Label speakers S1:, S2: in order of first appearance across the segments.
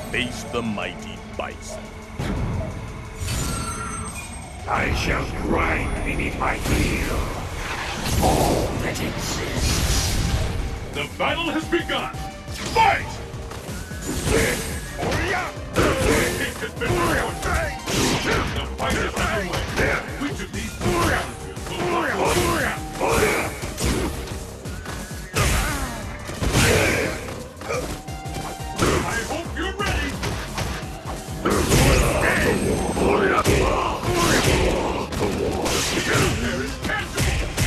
S1: face the mighty Bison.
S2: I shall grind beneath my heel all that exists.
S3: The battle has begun! Fight! It has been reordered. The fight is underway. Which of these two challenges will I hope you're ready! There is tangible!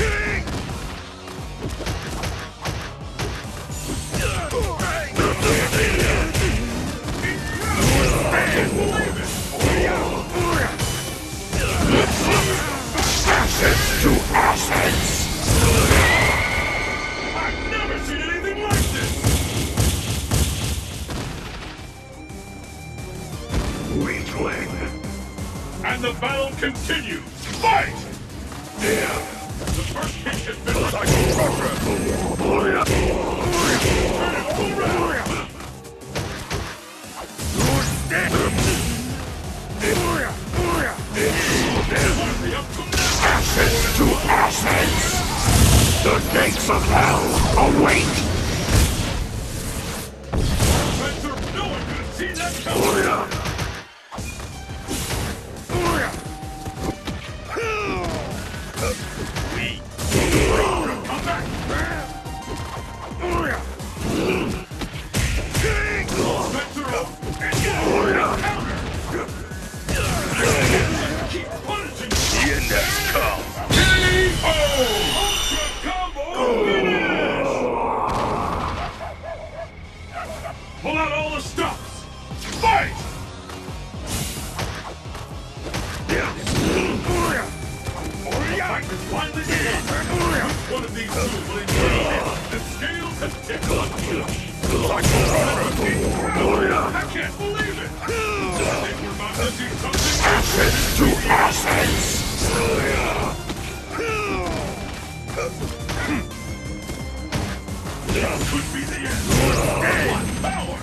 S2: Assets to assets!
S3: I've never seen anything like this!
S2: Weakling!
S3: And the battle continues! Fight!
S2: Yeah!
S3: The first kick has been like
S2: Assets to assets! The gates of hell await!
S3: Spencer, no one could have seen that coming! Come back! Spencer up! And counter! Keep punishing!
S1: The end has come.
S3: Ultra combo finish! Pull out all the stops! Fight! The fight is finally begun! Which one of these two will endure? The scales have tipped! I can't believe it! I think we're about to see something
S2: Assets to assets!
S3: This could be the end! One power!